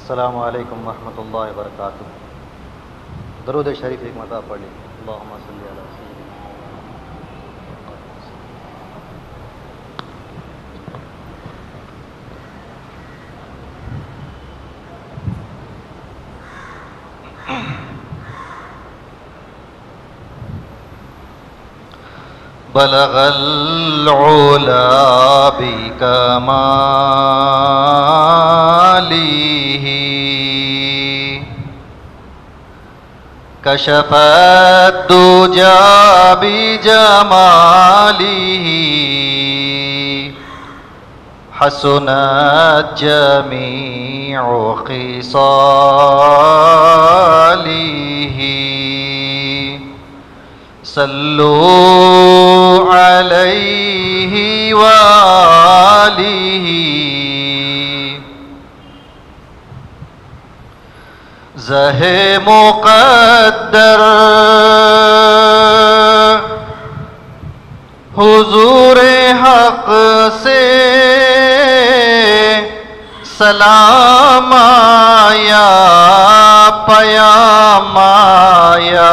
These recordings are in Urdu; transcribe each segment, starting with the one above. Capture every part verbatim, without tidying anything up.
السلام علیکم ورحمۃ اللہ وبرکاتہ۔ درود شریف ایک مرتبہ پڑھ لیں۔ اللہم صلی علی سیدنا بلغ العلا بکمالہ کشف الدجى بجمالہ حسنت جمیع خصالہ صلو علیہ وآلہ زہ مقدر حضور حق سے سلام آیا پیام آیا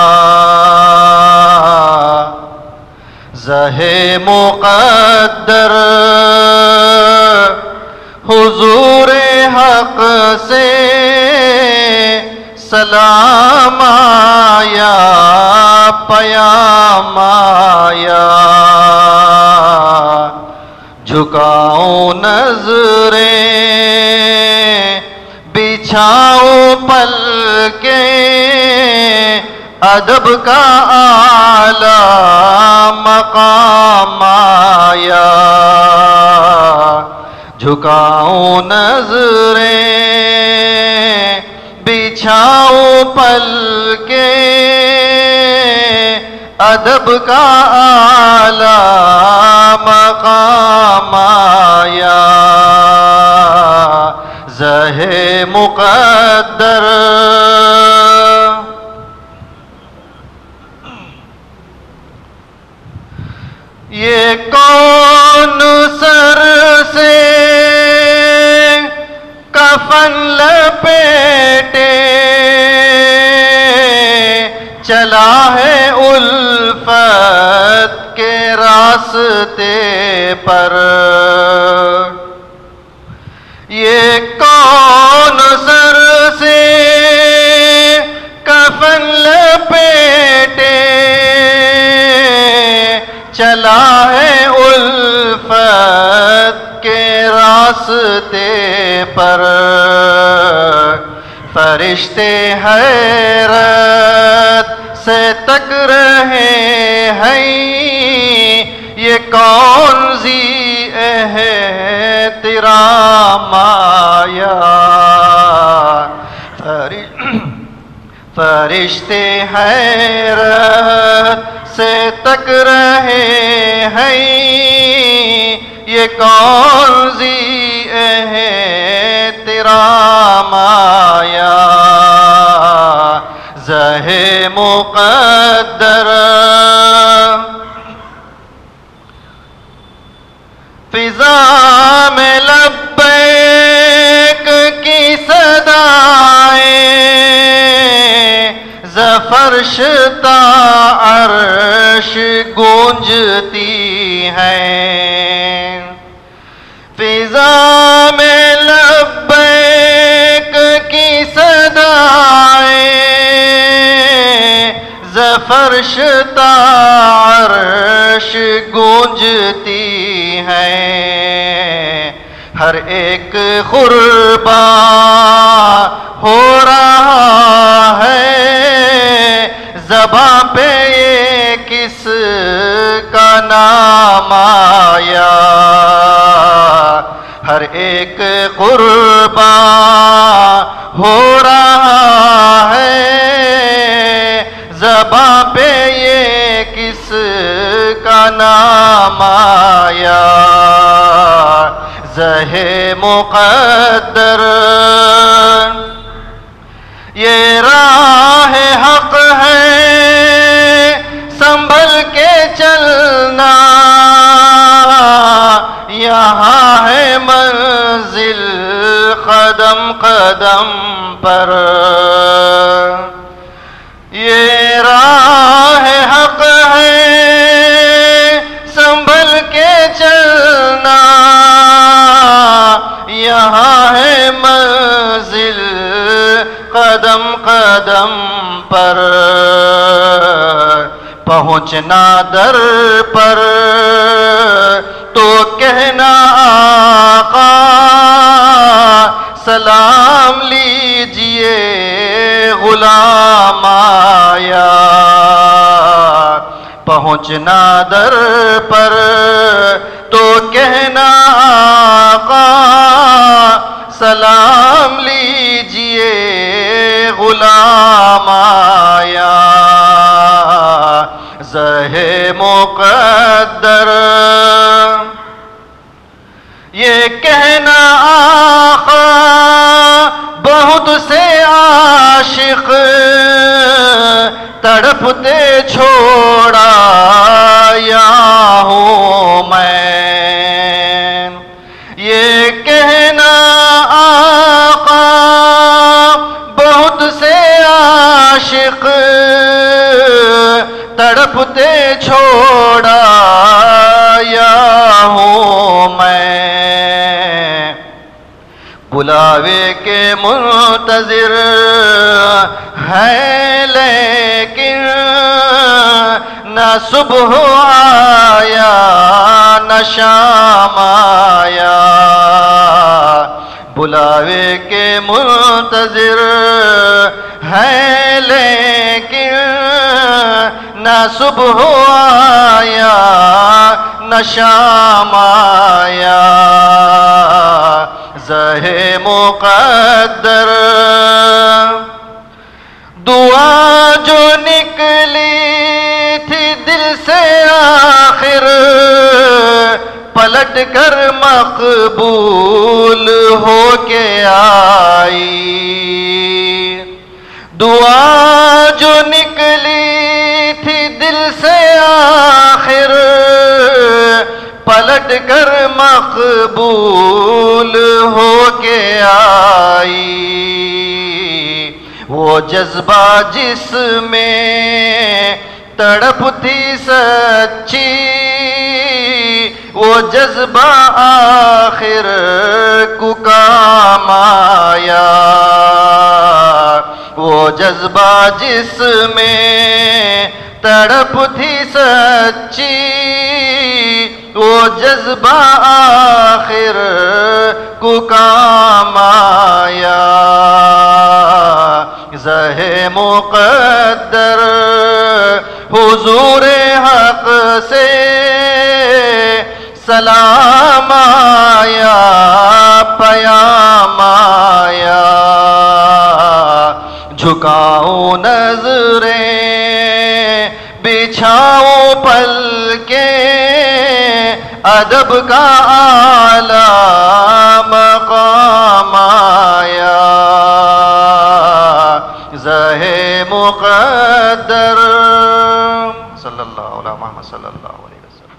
زہ مقدر حضور حق سے سلام آیا پیام آیا جھکاؤں نظریں بچھاؤ پلکیں ادب کا اعلیٰ مقام آیا جھکاؤں نظریں بچھاؤ پلکیں ادب کا اعلیٰ مقام آیا زہ مقدر یہ کون سر سے کفن لپیٹے چلا ہے الفت کے راستے پر یہ کون سر سے کفن لپیٹے چلا ہے الفت کے راستے پر فرشتے حیرت سے تک رہے ہیں یہ کون ذی احترام آیا فرشتے حیرت سے تک رہے ہیں یہ کون ذی احترام آیا زہ مقدر فضا میں لبیک کی صدائیں زفرش تا عرش گونجتی ہیں فضا میں لبیک کی صدائیں زفرش تا عرش گونجتی ہیں ہر ایک قربان ہو رہا ہے زباں پہ یہ کس کا نام آیا ہر ایک قربان ہو رہا ہے زباں پہ یہ کس کا نام آیا زہ مقدر یہ راہ حق ہے سنبھل کے چلنا یہاں ہے منزل قدم قدم پر پہنچنا در پر تو کہنا آقا سلام لیجئے غلام آیا. پہنچنا در پر تو کہنا آقا سلام لیجئے غلام آیا. زہ مقدر یہ کہنا آقا بہت سے عاشق تڑپتے چھوڑا یا ہوں میں. یہ کہنا آقا بہت سے عاشق تڑپتے چھوڑا یا ہوں میں. بلاوے کے منتظر ہے لیکن نہ صبح آیا نہ شام آیا. بلاوے کے منتظر ہے لیکن نہ صبح آیا نہ شام آیا. زہ مقدر دعا جو نکلی تھی دل سے آخر پلٹ کر مقبول ہو کے آئی. دعا جو نکلی تھی دل سے آخر پلٹ کر مقبول ہو کے آئی. وہ جذبہ جس میں تڑپ تھی سچی وہ جذبہ آخر کو کام آیا. وہ جذبہ جس میں تڑپ تھی سچی وہ جذبہ آخر کو کام آیا. زہ مقدر حضور حق سے سلام آیا پیام آیا. جھکاؤں نظریں بچھاؤں پل کے ادب کا اعلیٰ مقام آیا. زہ مقدر صلی اللہ علیہ محمد صلی اللہ علیہ وسلم.